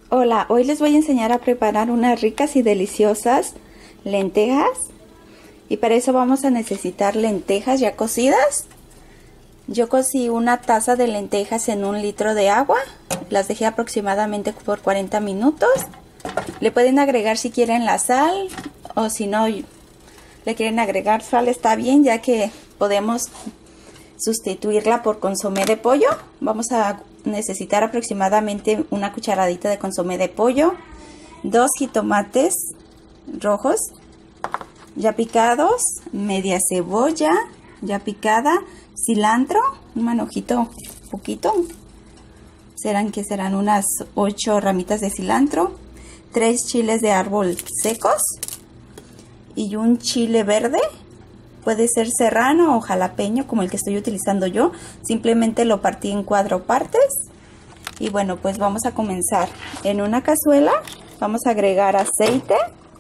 Hola, hoy les voy a enseñar a preparar unas ricas y deliciosas lentejas. Y para eso vamos a necesitar lentejas ya cocidas. Yo cocí una taza de lentejas en 1 litro de agua. Las dejé aproximadamente por 40 minutos. Le pueden agregar si quieren la sal, o si no le quieren agregar sal, está bien, ya que podemos sustituirla por consomé de pollo. Vamos a necesitar aproximadamente una cucharadita de consomé de pollo, 2 jitomates rojos ya picados, media cebolla ya picada, cilantro, un manojito poquito, serán unas 8 ramitas de cilantro, 3 chiles de árbol secos y un chile verde. Puede ser serrano o jalapeño como el que estoy utilizando yo. Simplemente lo partí en 4 partes. Y bueno, pues vamos a comenzar. En una cazuela vamos a agregar aceite.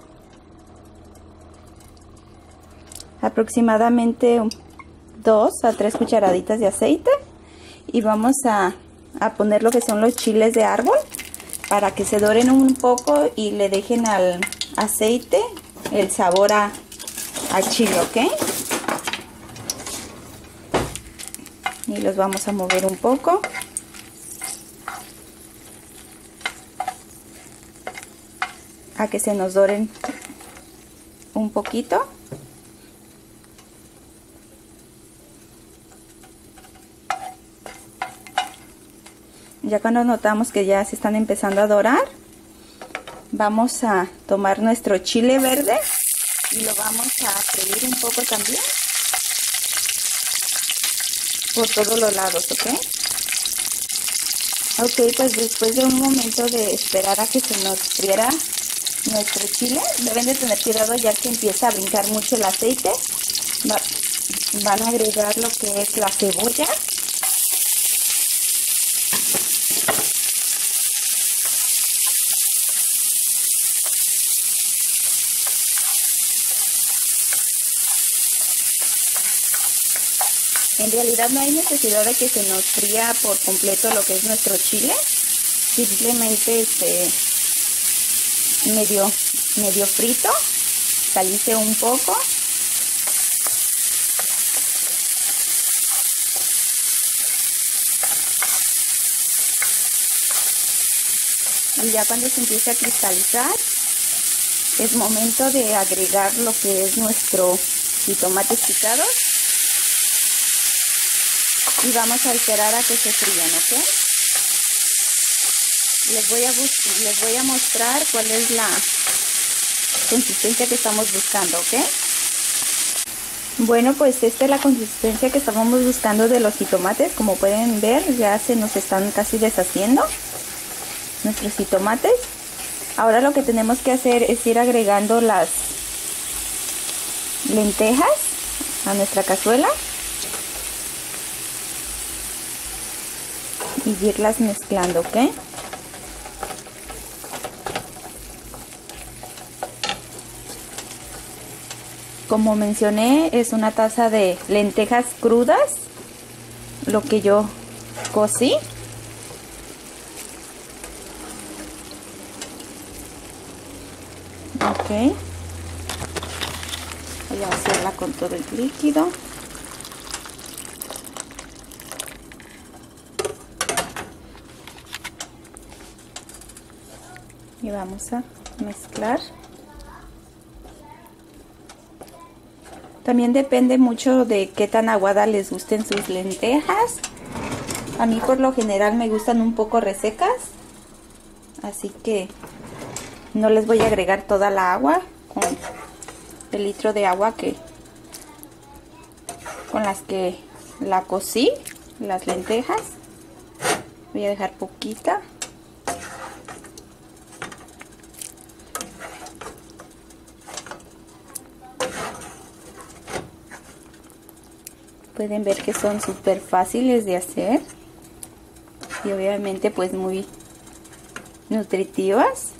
Aproximadamente 2 a 3 cucharaditas de aceite. Y vamos a poner lo que son los chiles de árbol para que se doren un poco y le dejen al aceite el sabor a chile, ¿ok? Y los vamos a mover un poco. A que se nos doren un poquito. Ya cuando notamos que ya se están empezando a dorar, vamos a tomar nuestro chile verde y lo vamos a freír un poco también por todos los lados, ¿ok? Ok, pues después de un momento de esperar a que se nos friera nuestro chile, deben de tener cuidado ya que empieza a brincar mucho el aceite. Van a agregar lo que es la cebolla. En realidad no hay necesidad de que se nos fría por completo lo que es nuestro chile. Simplemente medio frito, caliente un poco. Y ya cuando se empiece a cristalizar, es momento de agregar lo que es nuestro jitomates picados. Y vamos a esperar a que se frían, ¿ok? Les voy a mostrar cuál es la consistencia que estamos buscando, ¿ok? Bueno, pues esta es la consistencia que estábamos buscando de los jitomates. Como pueden ver, ya se nos están casi deshaciendo nuestros jitomates. Ahora lo que tenemos que hacer es ir agregando las lentejas a nuestra cazuela y irlas mezclando, ¿ok? Como mencioné, es una taza de lentejas crudas, lo que yo cocí. Ok. Voy a hacerla con todo el líquido. Y vamos a mezclar. También depende mucho de qué tan aguada les gusten sus lentejas. A mí por lo general me gustan un poco resecas, así que no les voy a agregar toda la agua con el litro de agua con las que la cocí, las lentejas. Voy a dejar poquita. Pueden ver que son súper fáciles de hacer y obviamente pues muy nutritivas.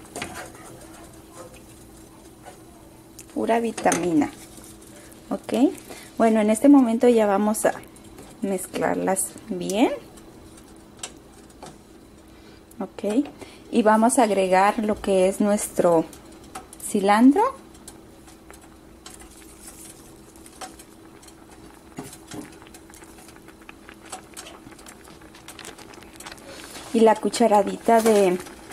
Pura vitamina. Ok, bueno, en este momento ya vamos a mezclarlas bien. Ok, y vamos a agregar lo que es nuestro cilantro. Y la cucharadita de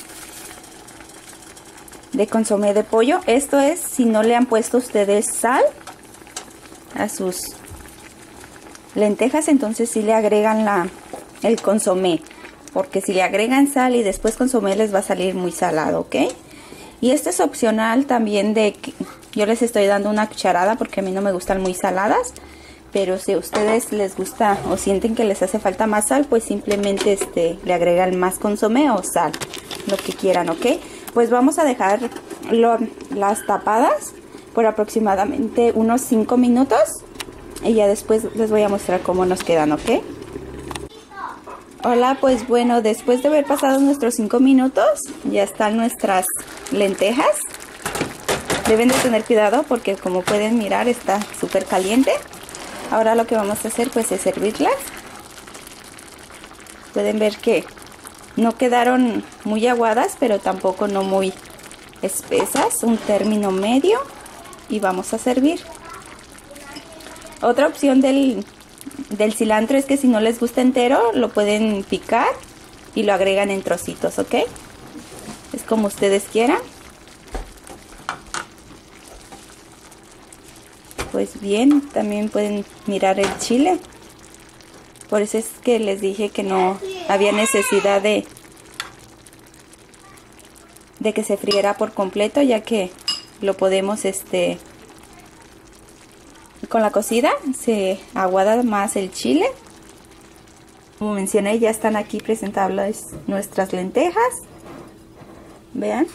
consomé de pollo. Esto es si no le han puesto ustedes sal a sus lentejas, entonces sí le agregan el consomé, porque si le agregan sal y después consomé les va a salir muy salado, ¿ok? Y esto es opcional también, yo les estoy dando una cucharada porque a mí no me gustan muy saladas, pero si a ustedes les gusta o sienten que les hace falta más sal, pues simplemente le agregan más consomé o sal, lo que quieran, ¿ok? Pues vamos a dejar las tapadas por aproximadamente unos 5 minutos y ya después les voy a mostrar cómo nos quedan, ¿ok? Hola, pues bueno, después de haber pasado nuestros 5 minutos, ya están nuestras lentejas. Deben de tener cuidado porque como pueden mirar está súper caliente. Ahora lo que vamos a hacer pues es servirlas. Pueden ver que no quedaron muy aguadas, pero tampoco no muy espesas, un término medio, y vamos a servir. Otra opción del cilantro es que si no les gusta entero, lo pueden picar y lo agregan en trocitos, ¿ok? Es como ustedes quieran. Pues bien, también pueden mirar el chile. Por eso es que les dije que no había necesidad de que se friera por completo, ya que lo podemos con la cocida se aguada más el chile. Como mencioné, ya están aquí presentables nuestras lentejas. Vean,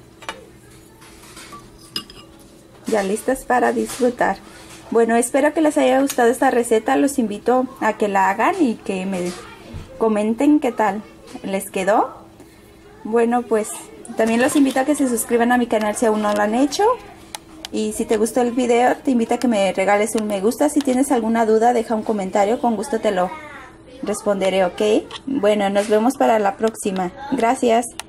ya listas para disfrutar. Bueno, espero que les haya gustado esta receta. Los invito a que la hagan y que me comenten qué tal les quedó. Bueno, pues también los invito a que se suscriban a mi canal si aún no lo han hecho. Y si te gustó el video, te invito a que me regales un me gusta. Si tienes alguna duda, deja un comentario. Con gusto te lo responderé, ¿ok? Bueno, nos vemos para la próxima. Gracias.